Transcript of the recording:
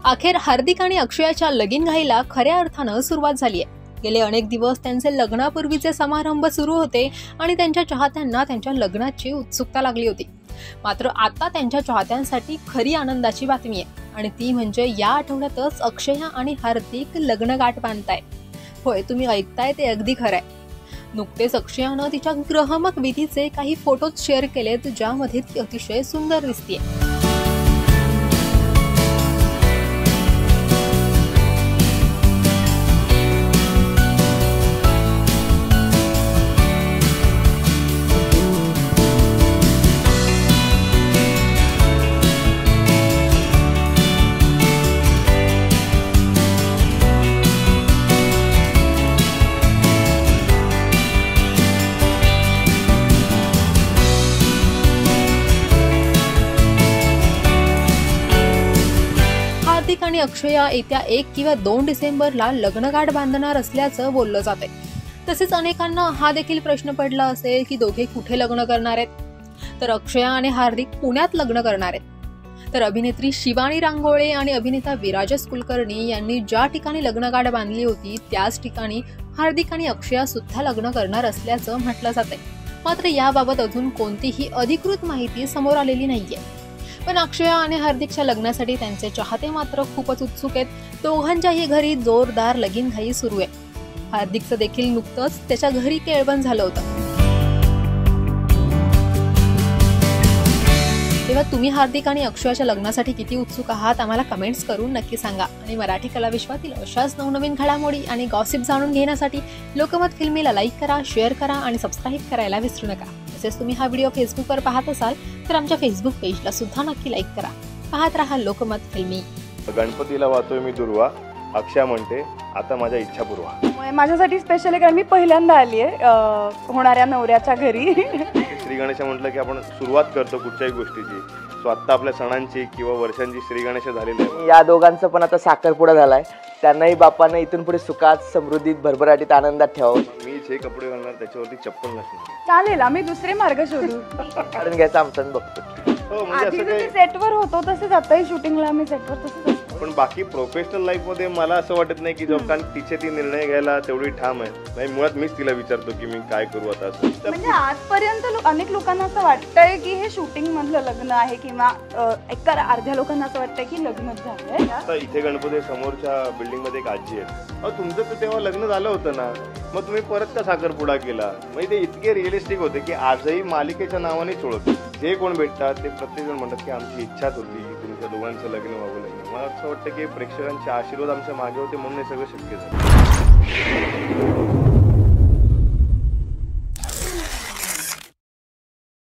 अखेर हार्दिक आणि अक्षयाच्या लगीनघाईला खऱ्या अर्थानं सुरुवात झाली आहे। गेले अनेक दिवस त्यांचे लग्नापूर्वीचे समारंभ सुरू होते आणि त्यांच्या चाहत्यांना त्यांच्या लग्नाची उत्सुकता लागली होती। मात्र आता त्यांच्या चाहत्यांसाठी खरी आनंदाची बातमी आहे आणि ती म्हणजे या आठवड्यातच अक्षया आणि हार्दिक लग्नगाठ बांधतायत। होय, तुम्ही ऐकताय ते अगदी खरंय। नुकतेच अक्षयानं तिच्या ग्रहमक विधीचे काही फोटोज शेअर केलेत, ज्यामध्ये ती अतिशय सुंदर दिसतेय। हार्दिक आणि अक्षया येत्या 1 किंवा 2 डिसेंबरला लग्नगाठ बांधणार असल्याचं बोललं जातंय। तसेच अनेकांना हा देखील प्रश्न पडला असेल की दोघे कुठे लग्न करणार आहेत। तर अक्षया आणि हार्दिक पुण्यात लग्न करणार आहेत। तर अभिनेत्री शिवानी रांगोळे आणि अभिनेता विराजस कुलकर्णी यांनी ज्या ठिकाणी लग्नगाठ बांधली होती त्याच ठिकाणी हार्दिक आणि अक्षया सुद्धा लग्न करणार असल्याचं म्हटलं जातंय। मात्र याबाबत अजून कोणतीही अधिकृत माहिती समोर आलेली नाहीये। पण अक्षया आणि हार्दिकच्या लग्नासाठी त्यांचे चाहते मात्र खूपच उत्सुक आहेत। दोघांच्याही घरी जोरदार लगीनघाई सुरू आहे। हार्दिकचं देखील नुकतंच त्याच्या घरी केळवण झालं होतं। तेव्हा तुम्ही हार्दिक आणि अक्षयाच्या लग्नासाठी किती उत्सुक आहात आम्हाला कमेंट्स करून नक्की सांगा। आणि मराठी कला विश्वातील अशाच नवनवीन घडामोडी आणि गॉसिप जाणून घेण्यासाठी लोकमत फिल्मीला लाईक करा, शेअर करा आणि सबस्क्राईब करायला विसरू नका। तसेच तुम्ही हा व्हिडिओ फेसबुकवर पाहत असाल तर आमच्या फेसबुक पेजला सुद्धा नक्की लाईक करा। पाहत रहा लोकमत फिल्मी। गणपतीला वाचतोय मी दुर्वा, अक्षया म्हणते आता माझ्या इच्छा पुरवा। माझ्यासाठी स्पेशल आहे कारण मी पहिल्यांदा आली आहे होणाऱ्या नवऱ्याच्या घरी। श्री गणेश म्हटलं की आपण सुरुवात करतो कुठच्याही गोष्टीची। सो आता आपल्या सणांची किंवा वर्षांची श्री गणेश झालेली आहे। या दोघांचं पण आता साखरपुडा झालाय। त्यांनाही बापाने इथून पुढे सुखात, समृद्धीत, भरभराटीत, आनंदात ठेवावं। मी जे कपडे घालणार त्याच्यावरती चप्पल नसणार। चालेल, आम्ही दुसरे मार्ग शोधू। काढून घ्यायचा आमचं बघतो। हो, म्हणजे असं काही सेटवर होतो तसेच आताही शूटिंगला आम्ही सेटवर तसंच। पण बाकी प्रोफेशनल लाईफ मध्ये मला असं वाटत नाही की जॉब, कारण तिचे ती निर्णय घ्यायला तेवढी ठाम आहे। नाही, मुळात मीच तिला विचारतो की मी काय करू आता असं। म्हणजे आजपर्यंत अनेक लोकांना असं वाटतंय की हे शूटिंग मधलं लग्न आहे किंवा एका अर्ध्या लोकांना असं वाटतंय की लग्नच झालंय। आता इथे गणपती समोरच्या बिल्डिंग मध्ये एक आजी आहे। अहो, तुमचं तर तेव्हा लग्न झालं होतं ना, मग तुम्ही परत का साखरपुडा केला? म्हणजे ते इतके रिअलिस्टिक होते की आजही मालिकेच्या नावानेच ओळखतो। जे कोण भेटतात ते प्रत्येक जण म्हणतात की आमची इच्छाच होती की तुमच्या दोघांचं लग्न व्हावं लागलं। मला असं वाटतं की प्रेक्षकांचे आशीर्वाद आमच्या मागे होते म्हणून हे सगळं शक्य झालं।